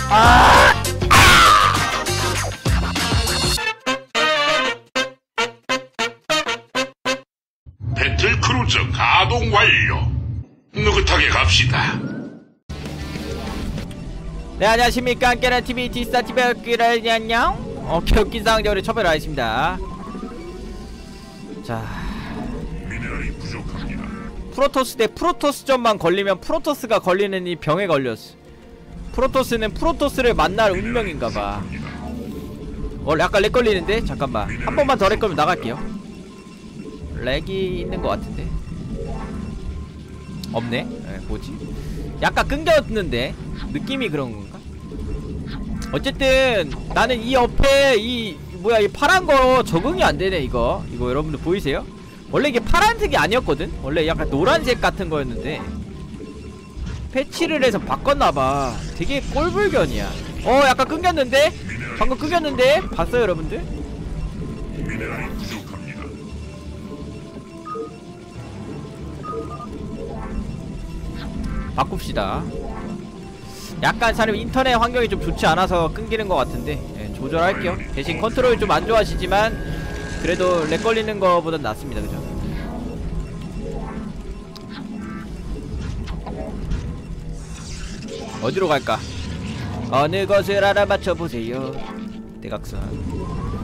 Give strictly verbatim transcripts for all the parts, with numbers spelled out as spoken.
아! 배틀 크루저 가동 완료. 느긋하게 갑시다. 네, 안녕하십니까. 함께하는 티비 디스타 티비의 안녕. 어, 격기 상대로 처벌하겠습니다. 자, 미네랄이 부족합니다. 프로토스 대 프로토스전만 걸리면 프로토스가 걸리는 이 병에 걸렸어. 프로토스는 프로토스를 만날 운명인가봐. 어, 약간 렉 걸리는데? 잠깐만. 한 번만 더 렉 걸면 나갈게요. 렉이 있는 것 같은데? 없네? 네, 뭐지? 약간 끊겼는데? 느낌이 그런 건가? 어쨌든 나는 이 옆에 이 뭐야 이 파란 거 적응이 안 되네. 이거 이거 여러분들 보이세요? 원래 이게 파란색이 아니었거든? 원래 약간 노란색 같은 거였는데 패치를 해서 바꿨나봐. 되게 꼴불견이야. 어, 약간 끊겼는데? 방금 끊겼는데? 봤어요 여러분들? 미네랄이 부족합니다. 바꿉시다. 약간 사람 인터넷 환경이 좀 좋지 않아서 끊기는 것 같은데, 예, 조절할게요. 대신 컨트롤이 좀 안 좋아하시지만 그래도 렉 걸리는 거보단 낫습니다. 그죠? 어디로 갈까? 어느 것을 알아맞혀보세요. 대각선.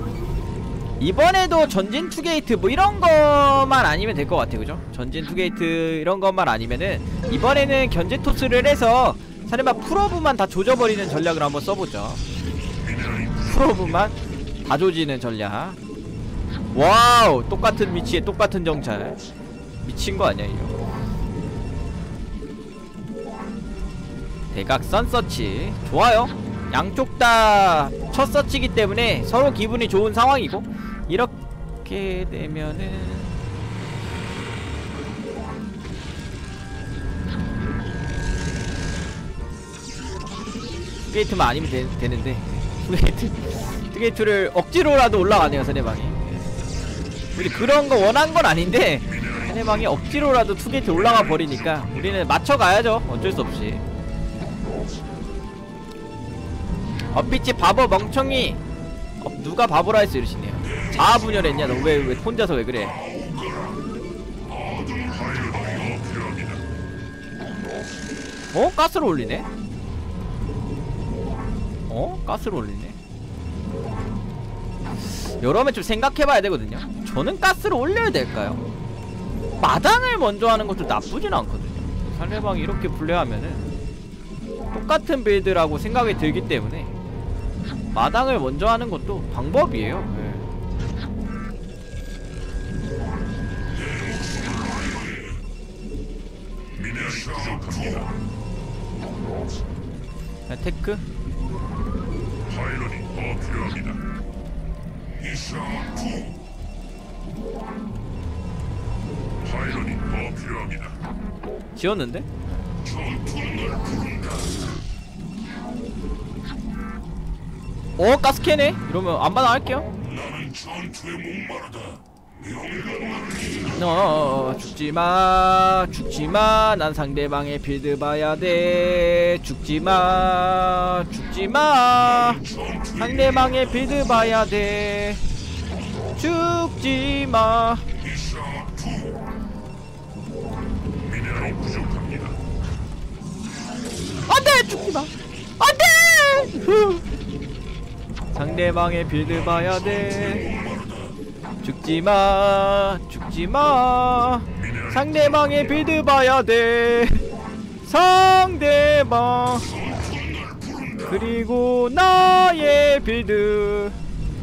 이번에도 전진 투게이트 뭐 이런 것만 아니면 될 것 같아요. 그죠? 전진 투게이트 이런 것만 아니면은 이번에는 견제 토스를 해서 사실만 풀오브만 다 조져버리는 전략을 한번 써보죠. 풀오브만 다 조지는 전략. 와우, 똑같은 위치에 똑같은 정찰. 미친거 아니야 이거. 대각선 서치 좋아요. 양쪽 다 첫 서치기 때문에 서로 기분이 좋은 상황이고, 이렇게 되면은 투게이트만 아니면 되, 되는데 투게이트 투게이트를 억지로라도 올라가네요 상대방이. 우리 그런 거 원한 건 아닌데 상대방이 억지로라도 투게이트 올라가 버리니까 우리는 맞춰가야죠. 어쩔 수 없이. 어피치 바보 멍청이. 어, 누가 바보라 했어 이러시네요. 자아분열했냐 너. 왜 왜 혼자서 왜 그래. 어? 가스를 올리네? 어? 가스를 올리네? 여러분 좀 생각해봐야 되거든요. 저는 가스를 올려야 될까요? 마당을 먼저 하는 것도 나쁘진 않거든요. 상대방이 이렇게 플레이하면은 똑같은 빌드라고 생각이 들기 때문에 마당을 먼저 하는 것도 방법이에요. 네. 자, 테크 파일럿이 더 필요합니다. 파일럿이 더 필요합니다. 지웠는데? 어? 가스캐네? 이러면 안받아 할게요. 나는 전투에 목마르다. 어, 죽지마 죽지마. 난 상대방의 빌드 봐야돼. 죽지마 죽지마. 상대방의 빌드 봐야돼. 죽지마. 미네랄이 부족합니다. 안돼! 죽지마 안돼! 상대방의 빌드 봐야돼. 죽지마 죽지마. 상대방의 빌드 봐야돼. 상대방 그리고 나의 빌드.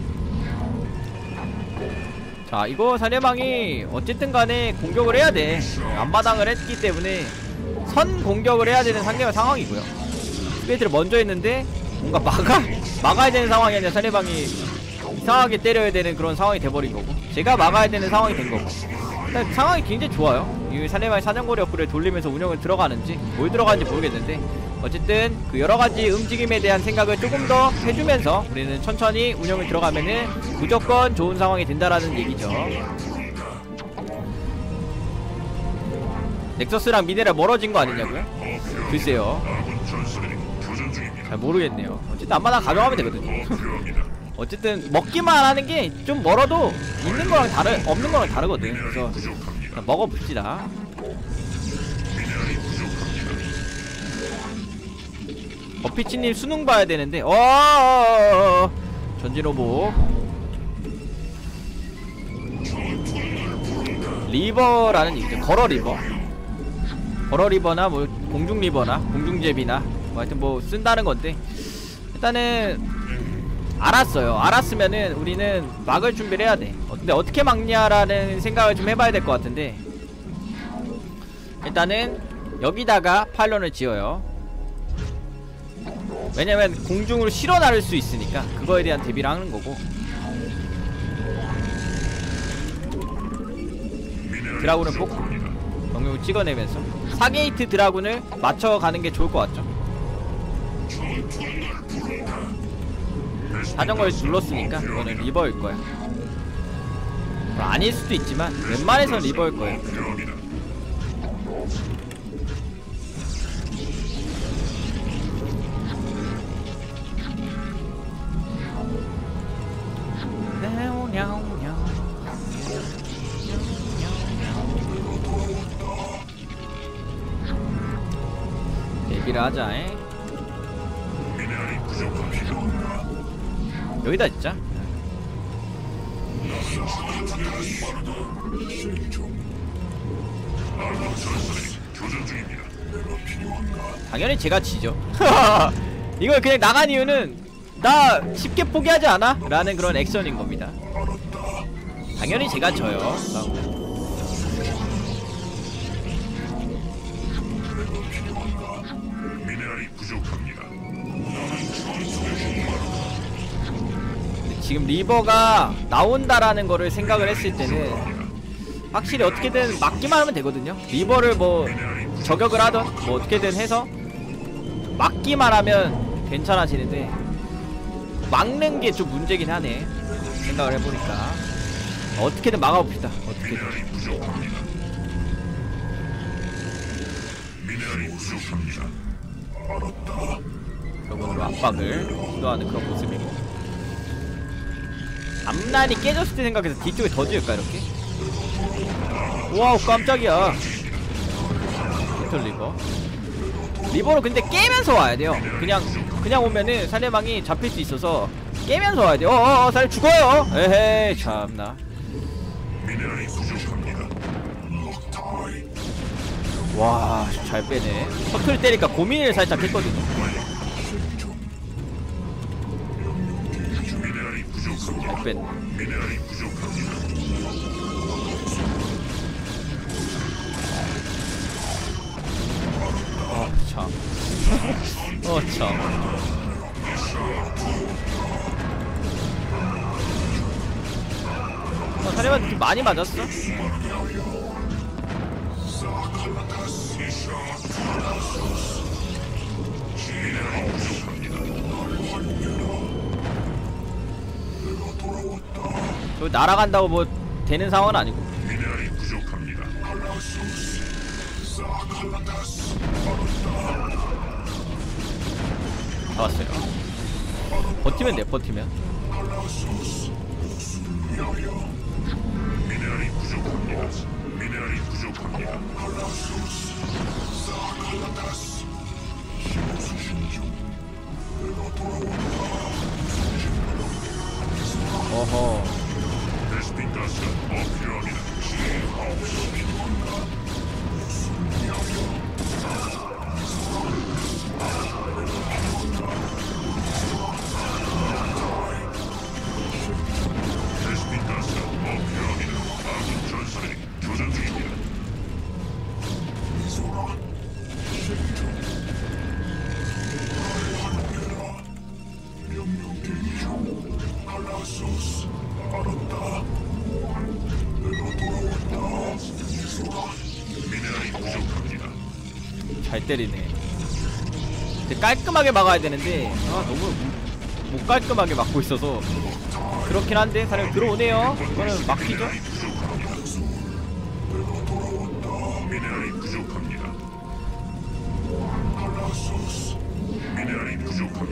자, 이거 상대방이 어쨌든 간에 공격을 해야돼. 앞마당을 했기 때문에 선 공격을 해야 되는 상대방 상황이고요. 스페이트를 먼저 했는데 뭔가 막아 막아야 되는 상황이 아니라 상대방이 이상하게 때려야 되는 그런 상황이 돼버린 거고, 제가 막아야 되는 상황이 된 거고. 일단 상황이 굉장히 좋아요. 이 상대방이 사정거리 업그레이드 돌리면서 운영을 들어가는지 뭘 들어가는지 모르겠는데 어쨌든 그 여러가지 움직임에 대한 생각을 조금 더 해주면서 우리는 천천히 운영을 들어가면은 무조건 좋은 상황이 된다라는 얘기죠. 넥서스랑 미네랄 멀어진 거 아니냐고요? 글쎄요. 아군 전술이 교전 중입니다. 잘 모르겠네요. 어쨌든 앞마당 가져가면 되거든요. 더 필요합니다. 어쨌든 먹기만 하는 게 좀 멀어도 있는 거랑 다르 없는 거랑 다르거든. 그래서 부족합니다. 먹어봅시다. 미네랄이 부족합니다. 버피치님 수능 봐야 되는데, 어 전진로보 리버라는 얘기죠. 걸어 리버, 걸어 리버나 뭐 공중 리버나 공중 제비나 뭐 하여튼 뭐 쓴다는 건데, 일단은 알았어요. 알았으면은 우리는 막을 준비를 해야 돼. 어, 근데 어떻게 막냐라는 생각을 좀 해봐야 될 것 같은데, 일단은 여기다가 파일런을 지어요. 왜냐면 공중으로 실어 나를 수 있으니까 그거에 대한 대비를 하는 거고, 드라군을 뽑고 병력을 찍어내면서 사 게이트 드라군을 맞춰가는 게 좋을 것 같죠. 자전거를 눌렀으니까 이거는 리버일 거야. 뭐 아닐 수도 있지만 웬만해선 리버일 거예요. 얘기를 하자. 에? 미네랄이 부족합니다. 여기다 진짜. 교전 중입니다. 당연히 제가 지죠. 이걸 그냥 나간 이유는 나 쉽게 포기하지 않아? 라는 그런 액션인 겁니다. 당연히 제가 져요. 싸우면. 미네랄이 부족합니다. 지금 리버가 나온다라는 거를 생각을 했을 때는 확실히 어떻게든 막기만 하면 되거든요. 리버를 뭐 저격을 하던 뭐 어떻게든 해서 막기만 하면 괜찮아지는데, 막는 게 좀 문제긴 하네. 생각을 해보니까 어떻게든 막아봅시다. 어떻게든. 미네랄이 부족합니다. 미네랄이 부족합니다. 알았다. 저번으로 압박을 시도하는 그런 모습이고, 앞란이 깨졌을 때 생각해서 뒤쪽에 더 지을까 이렇게? 와우 깜짝이야. 리틀 리버 리버로 근데 깨면서 와야 돼요. 그냥 그냥 오면은 상대방이 잡힐 수 있어서 깨면서 와야 돼요. 어어어 살 죽어요. 에헤이 참나. 미네랄이 부족합니다. 와 잘 빼네. 서클 때리니까 고민을 살짝 했거든요. 미네랄이 부족합니다. 잘 뺐네. 미네랄이 부족합니다. 어 참. 어 참. 어 사례만 좀 많이 맞았어? 저 날아간다고 뭐 되는 상황은 아니고. 미네랄이 부족합니다. 잡았어요. 버티면 돼, 버티면. 미네랄이 부족합니다. 미네랄이 부족합니다. 어허. 베스핀 가스가 더 필요합니다. 베스핀 가스가 더 필요합니다. 아군 전선이 교전 중입니다. 미네랄이 부족합니다. 잘 때리네. 근데 깔끔하게 막아야 되는데 아 너무 못 깔끔하게 막고 있어서 그렇긴 한데 사람이 들어오네요. 이거는 막히죠? 미네랄이 부족합니다. 미네랄이 부족합니다.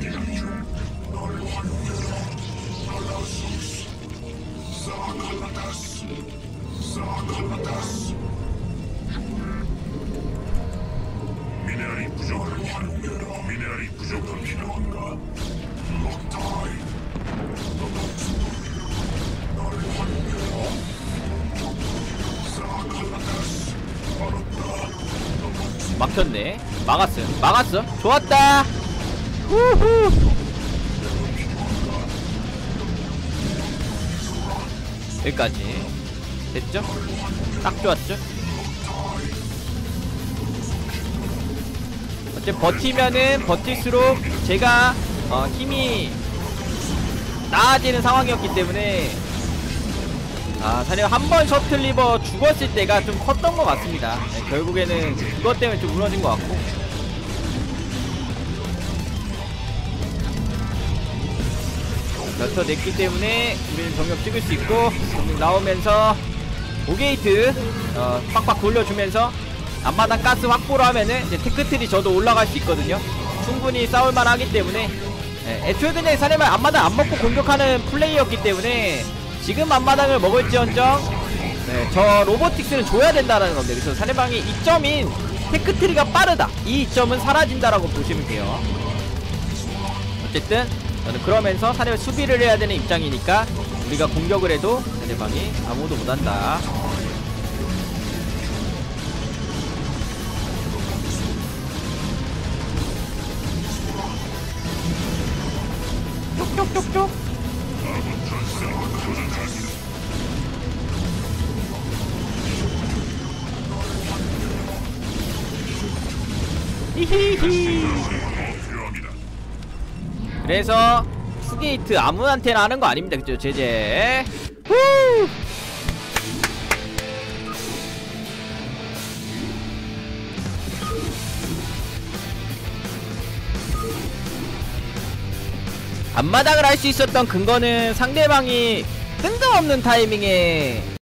먹혔네. 막았어 막았어. 좋았다. 후후. 여기까지 됐죠? 딱 좋았죠? 어째 버티면은 버틸수록 제가 어, 힘이 나아지는 상황이었기 때문에 아 사실 한번 셔틀리버 죽었을 때가 좀 컸던 것 같습니다. 네, 결국에는 그것 때문에 좀 무너진 것 같고 뱉어냈기 때문에 우리는 병력 찍을 수 있고 병력 나오면서 오게이트 어, 빡빡 돌려주면서 앞마당 가스 확보를 하면은 이제 테크트리 저도 올라갈 수 있거든요. 충분히 싸울만 하기 때문에 예, 애초에 그냥 사내만 앞마당 안 먹고 공격하는 플레이였기 때문에 지금 앞마당을 먹을지언정 네, 저 로보틱스를 줘야 된다는 건데 그래서 사내방이 이점인 테크트리가 빠르다 이 이점은 사라진다라고 보시면 돼요. 어쨌든 저는 그러면서 사내방 수비를 해야 되는 입장이니까 우리가 공격을 해도 사내방이 아무도 못한다. 쪽쪽쪽쪽. 히히히. 그래서 투게이트 아무한테나 하는 거 아닙니다. 그쵸 제제. 후. 앞마당을 할 수 있었던 근거는 상대방이 뜬금없는 타이밍에